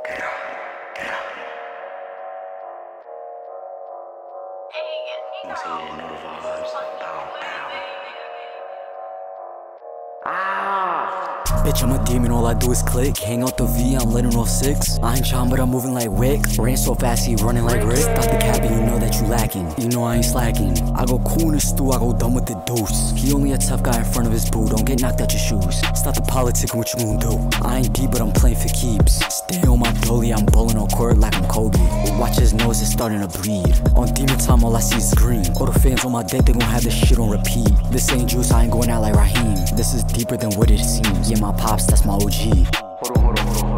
Bitch, I'm a demon, all I do is click. Hang out the V, I'm letting off 6. I ain't trying, but I'm moving like Wick. Ran so fast, he running like Rick. Stop the capping, you know that you lacking. You know I ain't slacking. I go cool in the stew, I go dumb with the deuce. He only a tough guy in front of his boo. Don't get knocked out your shoes. Stop the politic, what you gon' do? I ain't deep, but I'm playing for keeps. Stay on my dolly, I'm bowling on court like I'm Kobe. Watch his nose, it's starting to bleed. On demon time, all I see is green. All the fans on my deck, they gon' have this shit on repeat. This ain't juice, I ain't going out like Raheem. This is deeper than what it seems. Yeah, my pops, that's my OG. Hold on.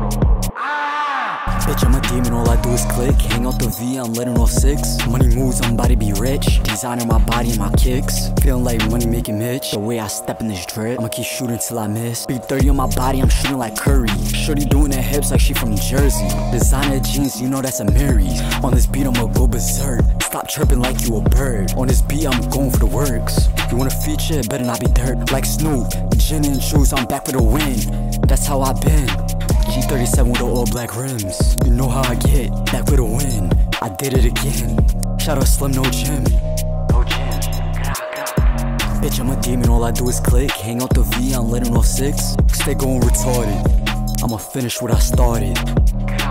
Bitch, I'm a demon, all I do is click. Hang out the V, I'm letting off 6. Money moves, I'm about to be rich. Designer my body and my kicks. Feeling like money making Mitch. The way I step in this drip, I'ma keep shooting till I miss. Big 30 on my body, I'm shooting like Curry. Shorty doing her hips like she from Jersey. Designer jeans, you know that's a Mary. On this beat, I'ma go berserk. Stop chirping like you a bird. On this beat, I'm going for the works. You want a feature, it better not be dirt. Like Snoop, gin and juice, I'm back for the win. That's how I been. G37 with the all black rims. You know how I get, back with a win. I did it again. Shout out Slim, no gym. Bitch, I'm a demon, all I do is click. Hang out the V, I'm letting off 6. Stay going retarded. I'ma finish what I started.